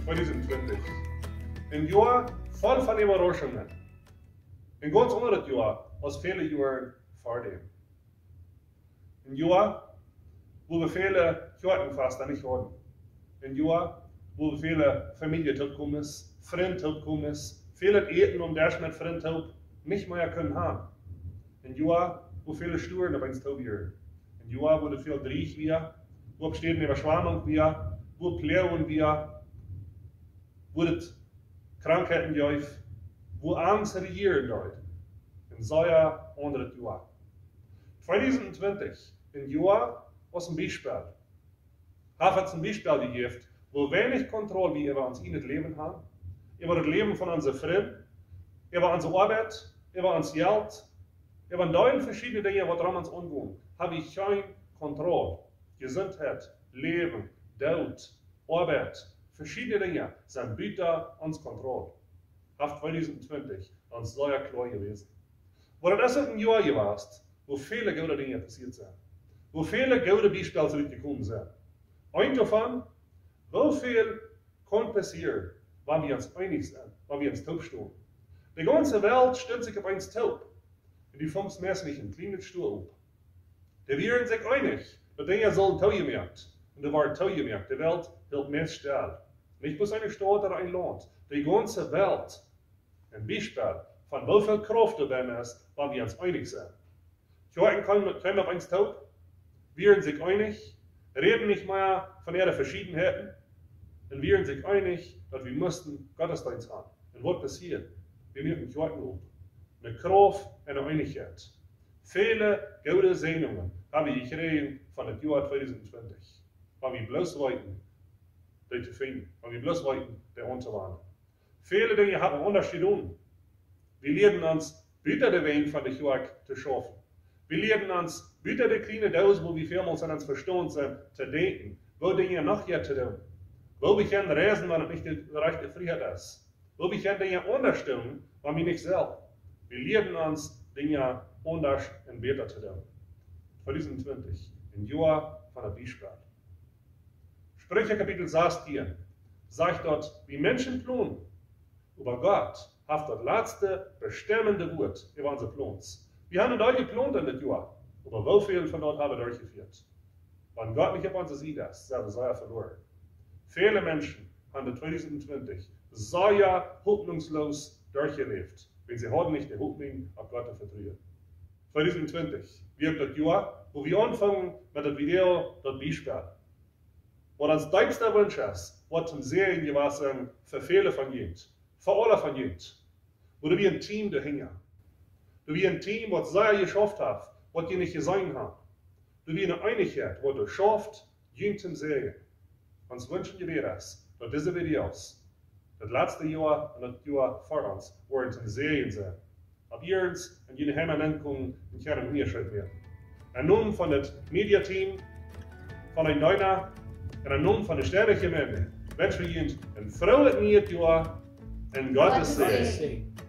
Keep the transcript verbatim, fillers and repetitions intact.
tweeduizend-twintig. Een jaar vol van überraschungen. Een ganz anderes jaar als viele Jahre vor dem. Ein Jahr, wo wir viele Kirchenfeste nicht hatten. Ein Jahr, wo wir viele Familien gekommen ist, Freunde gekommen ist, viele Eten und das mit Freunden nicht mehr können haben. Ein Jahr, wo viele Sturen auf uns taubieren. Ein Jahr, wo viel Dreich wir, wo besteht eine Überschwemmung wir, wo Pläuen wir, wo es Krankheiten gibt, wo Angst regieren dort. Ein sehr anderes Jahr. tweeduizend-twintig, ein Jahr aus dem Biespell. Hat uns ein Biespell gegeben, wo wenig Kontrolle wir über uns in das Leben haben, über das Leben von unseren Freunden, über unsere Arbeit, über unser Geld, über neun verschiedene Dinge, die dran uns umgehen, habe ich keine Kontrolle. Gesundheit, Leben, Daut, Arbeit, verschiedene Dinge sind bitte uns Kontrolle. Auf zweitausendachtzig uns sehr klar gewesen. Weil das ist ein Jahr gewesen, wo viele gute Dinge passiert sind. Wo viele gute Beispiele zurückgekommen sind. Ein davon, wie viel kann passieren, wenn wir uns einig sind, wenn wir uns taub stehen. Die ganze Welt stimmt sich auf uns taub. Und die fünf Menschen nicht ein kleines Stuhl ab. Die wären sich einig, dass Dinge sollen tau gemerkt. Und da war tau gemerkt. Die Welt hält Mensch still. Nicht bloß eine Stadt oder ein Land. Die ganze Welt. Ein Beispiel von wie viel Kraft dabei ist, wenn wir uns einig sind. Kirchen können auf uns taub, wären sich einig, reden nicht mehr von ihren Verschiedenheiten und wären sich einig, dass wir müssten Gottesdienst haben. Und was passiert? Wir nehmen Kirchen auf. Eine Kraft und eine Einigkeit. Viele gute Segnungen habe ich gekriegt von dem Jahr zweitausendzwanzig. Wenn wir bloß wollten, die zu finden. Wenn wir bloß wollten, die anzuwenden. Viele Dinge haben wir anders getan. Wir lernen uns, bitte den Weg von der Kirche zu schaffen. Wir lernen uns, bitte die kleine Dose, wo wir vielmals an uns verstanden sind, zu denken. Wo Dinge noch hier zu tun. Wo wir können reisen, wenn es nicht die rechte Freiheit ist. Wo wir können Dinge anders tun, wenn wir nicht selbst. Wir lernen uns, Dinge anders und besser zu tun. zweitausendzwanzig, ein Jahr von der Biespell. Spricha Kapitel sechzehn sagt dort, wie Menschen planen. Aber Gott hat das letzte bestimmende Wort über unsere Plans. Wir haben dort geplant in das Jahr, aber wie viel von dort haben wir durchgeführt? Wenn Gott nicht auf unsere Seite ist, sind wir sehr verloren. Viele Menschen haben zweitausendzwanzig sehr hoffnungslos durchgelebt, wenn sie heute nicht die Hoffnung auf Gott vertrauen. zweitausendzwanzig wird das Jahr, wo wir anfangen mit dem Video das Biespell. Und als denkster Wunsch ist, was zum Serien gewesen für viele von jent, für alle von jent, wo wir ein Team dahinter, wo wir ein Team, was sehr geschafft hat, was ihr nicht gesehen habt, wo wir eine Einigkeit, was du schafft, jent zum Serien. Uns wünschen wir ist, dass diese Videos, das letzte Jahr und das Jahr vor uns, werden zum Serien sein. Ab jetzt und jene Heimatlenkung in Kern umgeschrieben werden. Ein Namen von dem Mediateam, von einem Neuner, und ein Namen von der Sternegemeinde wünschen wir Ihnen ein frohes neues Jahr und Gottes Segen.